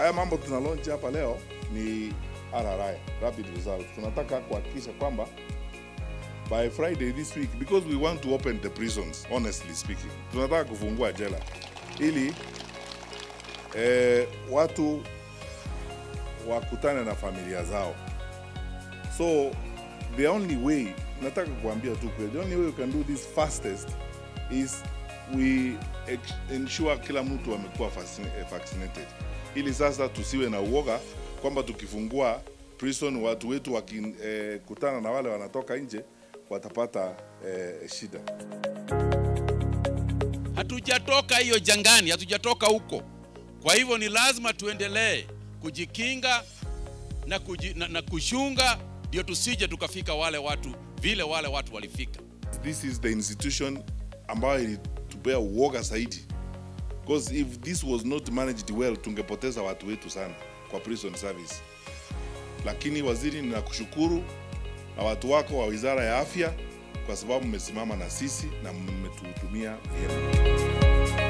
haya mambo tuna launch hapa leo ni RRI, rapid results. Tunataka kuhakikisha kwamba by Friday this week, because we want to open the prisons, honestly speaking, tunataka kufungua jela ili watu wakutane na familia zao. So the only way, nataka kuambia tu kweli, the only way we can do this fastest is we ensure kila mtu amekuwa vaccinated, ili sasa tusiwe na uoga kwamba tukifungua prison watu wetu wakikutana na wale wanatoka nje watapata shida. Hatujatoka hiyo jangani, hatujatoka huko. Kwa hivyo ni lazima tuendelee kujikinga na kushunga, ndio tusije tukafika wale watu vile wale watu walifika. This is the institution ambayo ilitupea uoga zaidi, because if this was not managed well tungepoteza watu wetu sana kwa prison service. Lakini waziri, ninakushukuru na watu wako wa Wizara ya Afya kwa sababu mmesimama na sisi na mmetuhudumia vyema.